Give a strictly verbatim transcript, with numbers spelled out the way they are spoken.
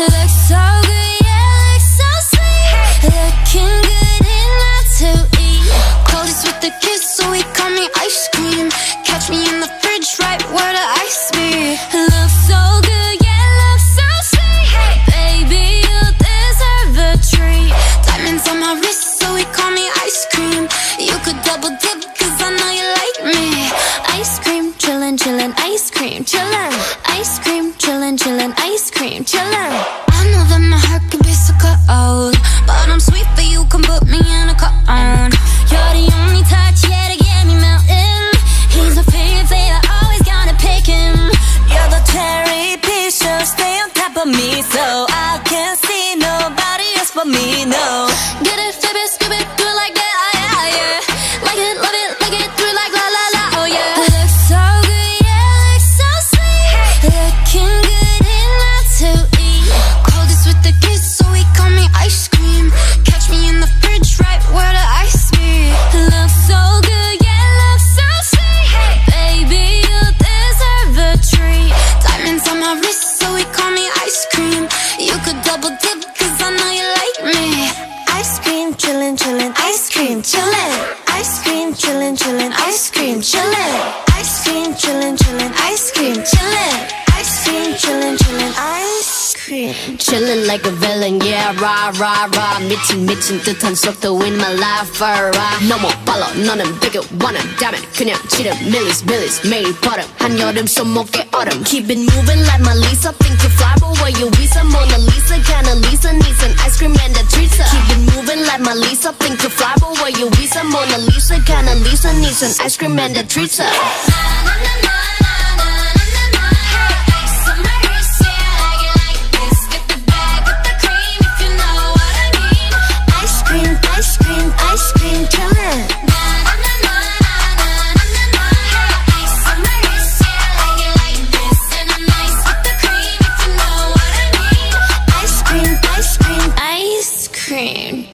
Looks so good, yeah, looks so sweet. Looking good enough to eat. Coldest with the kiss, so he call me ice cream. Catch me in the fridge, right where the ice be. Looks so good, yeah, looks so sweet. Baby, you deserve a treat. Diamonds on my wrist, so he call me ice cream. You could double dip, cause I know you like me. Ice cream, chillin', chillin', ice cream, chillin'. Ice cream, chillin', chillin', ice cream, chillin'. I know that my heart can be so cold, but I'm sweet for you, can put me in a cone. You're the only touch, yeah, to get me melting. He's my favorite flavor, always gonna pick him. You're the cherry piece, so stay on top of me, so I can't see nobody else but me, no. Get it, flip it, skip it, do it like that, yeah, yeah. Like it, love it, like it, do it like la la la, oh yeah. Looks so good, yeah, looks so sweet. Looking good enough to eat. Coldest with the kiss, so he call me ice cream. Catch me in the fridge, right where the ice be. Looks so good, yeah, looks so sweet. Baby, you deserve a treat. Diamonds on my wrist, so he call me ice cream. You could double dip, cause I know you like me. Ice cream, chillin', chillin', ice cream, chillin'. Ice cream, chillin', chillin', ice cream, chillin'. Ice cream, chillin', chillin', ice cream, chillin'. Ice cream, chillin', chillin', ice cream. Chillin' like a villain, yeah, rah, rah, rah. 미친, 미친 듯한 속도 in my life, rah. 너무 빨라, 너는 되게 원한다면 그냥 지름, millies, millies, 매일 버릇. 한여름 손목에 얼음. Keep it moving like my Lisa. Think you fly, but where you visa? Mona Lisa, kinda Lisa needs an ice cream and a treat. Keep it moving like my Lisa. Think you fly, but where you visa? Mona Lisa, kinda Lisa needs an ice cream and a treat. Ice cream, ice cream, chillin'. Ice on my wrist, yeah, like it like this. And I'm nice with the cream, if you know what I mean. Ice cream, ice cream, ice cream.